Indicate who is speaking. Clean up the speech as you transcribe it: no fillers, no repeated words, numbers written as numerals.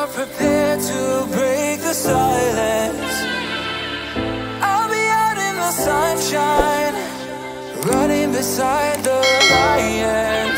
Speaker 1: are prepared to break the silence. I'll be out in the sunshine, running beside the lion.